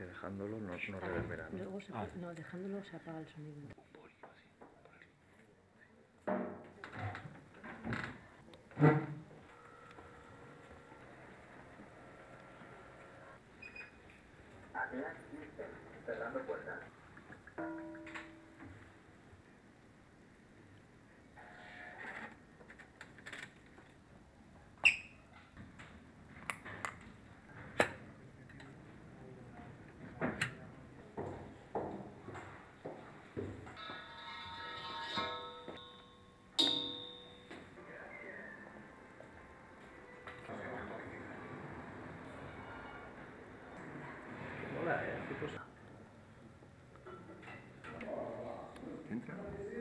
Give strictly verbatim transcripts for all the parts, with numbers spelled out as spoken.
que dejándolo no, no reverbera, ¿no? Luego se, Ah. no, dejándolo se apaga el sonido. Cerrando puertas. Hola, ¿eh? ¿Qué cosa? ¿Entra?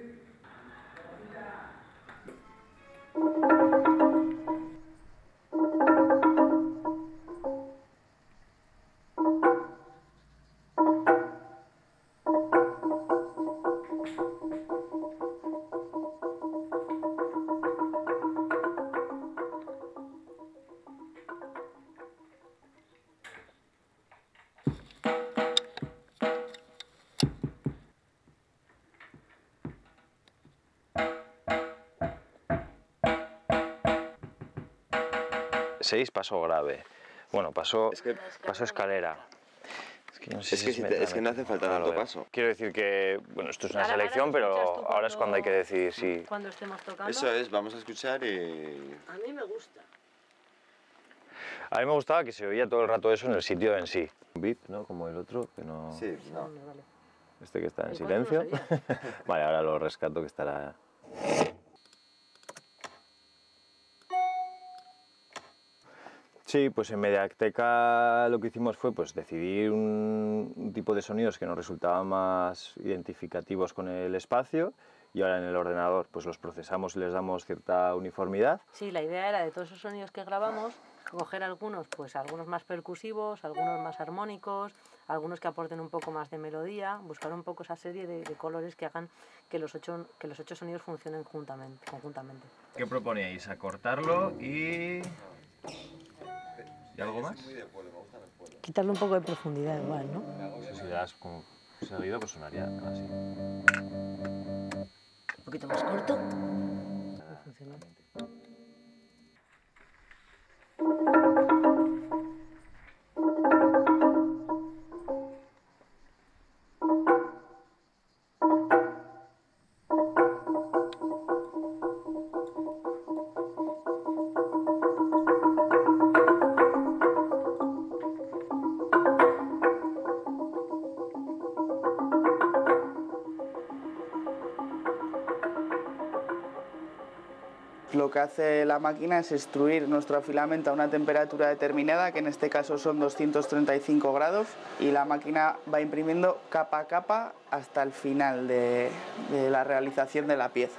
seis, paso grave. Bueno, paso, Es que, paso escalera. Es que no sé es si que, es si te- meta, es que no meta. hace falta Ahora lo tanto veo. paso. Quiero decir que, bueno, esto es una Ahora- ahora selección, lo escuchas pero tú ahora es cuando hay que cuando- decidir si... Cuando estemos tocando. Eso es, vamos a escuchar y... A mí me gusta. A mí me gustaba que se oía todo el rato eso en el sitio en sí. Un beat, ¿no? Como el otro, que no... Sí, no. Me vale. Este que está en El cuatro no silencio. sabía. Vale, ahora lo rescato que estará... Sí, pues en Mediateca lo que hicimos fue pues, decidir un, un tipo de sonidos que nos resultaban más identificativos con el espacio y ahora en el ordenador pues los procesamos y les damos cierta uniformidad. Sí, la idea era de todos esos sonidos que grabamos, coger algunos, pues algunos más percusivos, algunos más armónicos, algunos que aporten un poco más de melodía, buscar un poco esa serie de, de colores que hagan que los ocho, que los ocho sonidos funcionen juntamente, conjuntamente. ¿Qué proponíais? ¿Acortarlo y... ¿Y algo más? Quitarle un poco de profundidad igual, ¿no? Eso si das como seguido pues sonaría así. Un poquito más corto. No funciona. Lo que hace la máquina es extruir nuestro filamento a una temperatura determinada, que en este caso son doscientos treinta y cinco grados, y la máquina va imprimiendo capa a capa hasta el final de, de la realización de la pieza.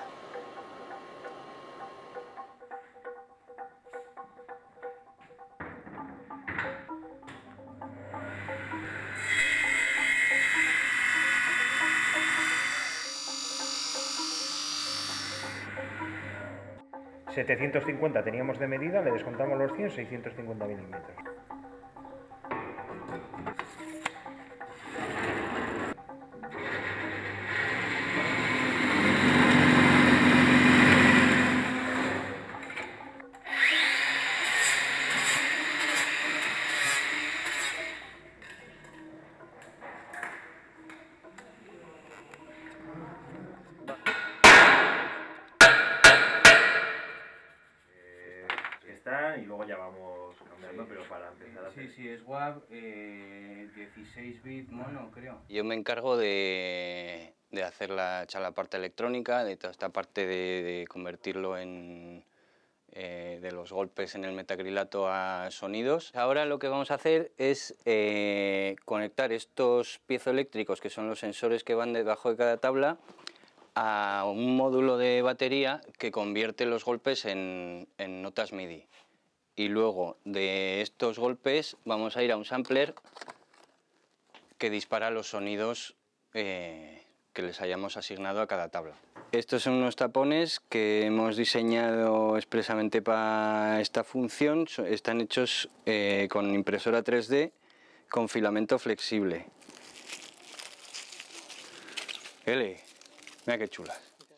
setecientos cincuenta teníamos de medida, le descontamos los cien, seiscientos cincuenta milímetros. Están y luego ya vamos cambiando, pero para empezar a hacer... Sí, sí, es W A V, eh, dieciséis bit mono, creo. Yo me encargo de, de hacer la, echar la parte electrónica, de toda esta parte de, de convertirlo en, eh, de los golpes en el metacrilato a sonidos. Ahora lo que vamos a hacer es eh, conectar estos piezoeléctricos, que son los sensores que van debajo de cada tabla, a un módulo de batería que convierte los golpes en, en notas MIDI. Y luego de estos golpes vamos a ir a un sampler que dispara los sonidos eh, que les hayamos asignado a cada tabla. Estos son unos tapones que hemos diseñado expresamente para esta función. Están hechos eh, con impresora tres D, con filamento flexible. Ele, mira qué chulas.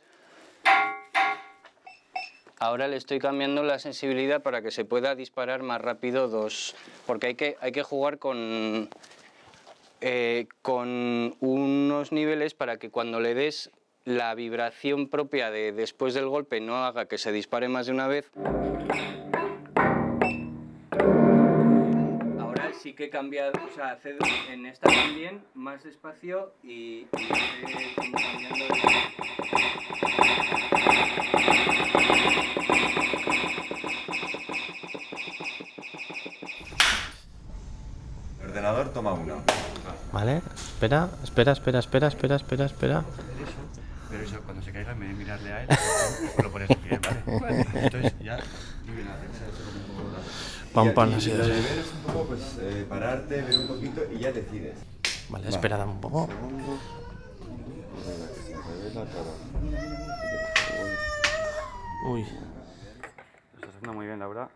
Ahora le estoy cambiando la sensibilidad para que se pueda disparar más rápido dos, porque hay que, hay que jugar con, eh, con unos niveles para que cuando le des la vibración propia de después del golpe no haga que se dispare más de una vez. Ahora sí que he cambiado, o sea, hacer en esta también más despacio y, y estoy cambiando de... El ordenador toma uno. Vale, espera, espera, espera, espera, espera, espera, espera. Pero eso, cuando se caiga, en vez de mirarle a él, pues lo pones de pie, ¿vale? Entonces ya... Pam, pam, y, así, y lo así. de ver es un poco, pues, eh, pararte, ver un poquito y ya decides. Vale, espera, dame un poco. Segundo. Venga, que se revela todo. Uy. Lo estás haciendo muy bien, Laura.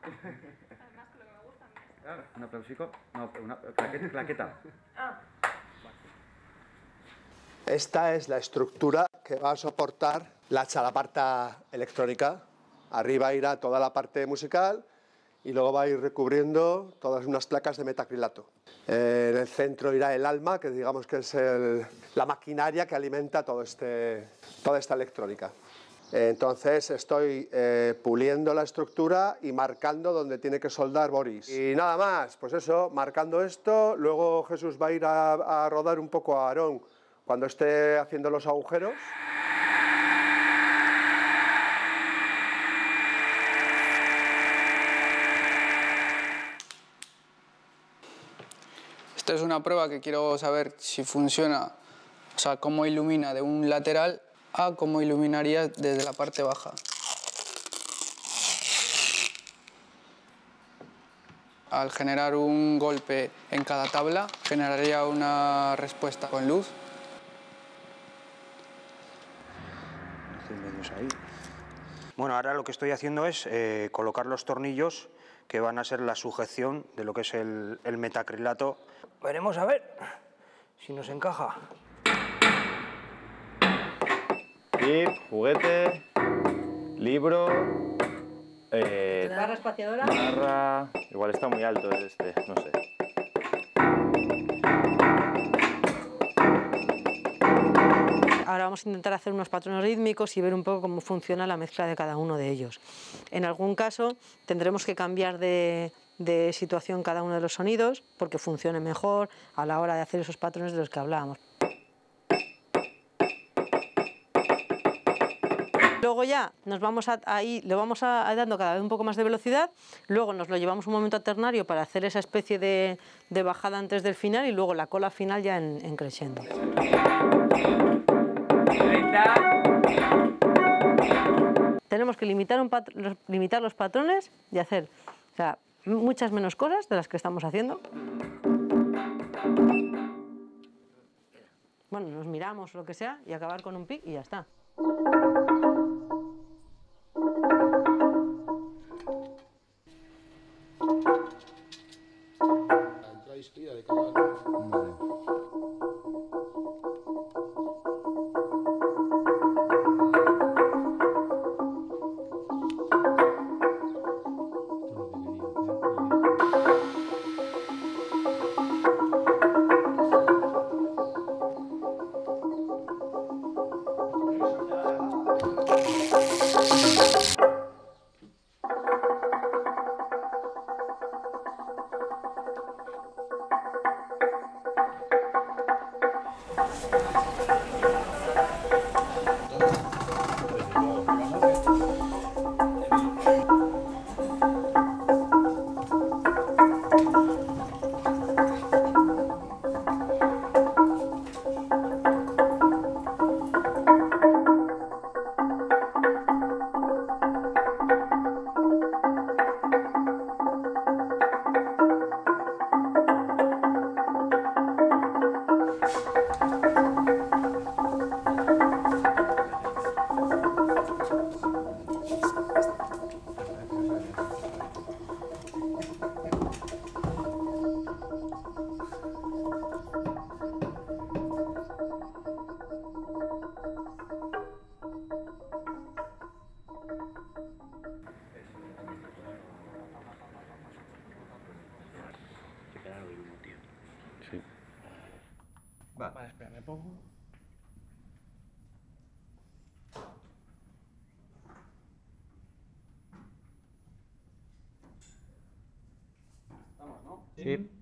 Un aplausico. No, una claqueta. claqueta. Esta es la estructura que va a soportar la chalaparta electrónica. Arriba irá toda la parte musical y luego va a ir recubriendo todas unas placas de metacrilato. Eh, en el centro irá el alma, que digamos que es el, la maquinaria que alimenta todo este, toda esta electrónica. Entonces estoy eh, puliendo la estructura y marcando donde tiene que soldar Boris. Y nada más, pues eso, marcando esto, luego Jesús va a ir a, a rodar un poco a Aarón cuando esté haciendo los agujeros. Esta es una prueba que quiero saber si funciona, o sea, cómo ilumina de un lateral a cómo iluminaría desde la parte baja. Al generar un golpe en cada tabla, generaría una respuesta con luz. Ahí. Bueno, ahora lo que estoy haciendo es eh, colocar los tornillos que van a ser la sujeción de lo que es el, el metacrilato. Veremos a ver si nos encaja. Chip, juguete, libro, eh, ¿Barra espaciadora? barra... Igual está muy alto este, no sé. Ahora vamos a intentar hacer unos patrones rítmicos y ver un poco cómo funciona la mezcla de cada uno de ellos. En algún caso tendremos que cambiar de, de situación cada uno de los sonidos porque funcione mejor a la hora de hacer esos patrones de los que hablábamos. Luego ya nos vamos a, ahí, le vamos a, a dando cada vez un poco más de velocidad, luego nos lo llevamos un momento a ternario para hacer esa especie de, de bajada antes del final y luego la cola final ya en, en crescendo. Tenemos que limitar, un pat los, limitar los patrones y hacer o sea, muchas menos cosas de las que estamos haciendo. Bueno, nos miramos o lo que sea y acabar con un pic y ya está. Va. Vale, espera, me pongo. Vamos, ¿no? Sí.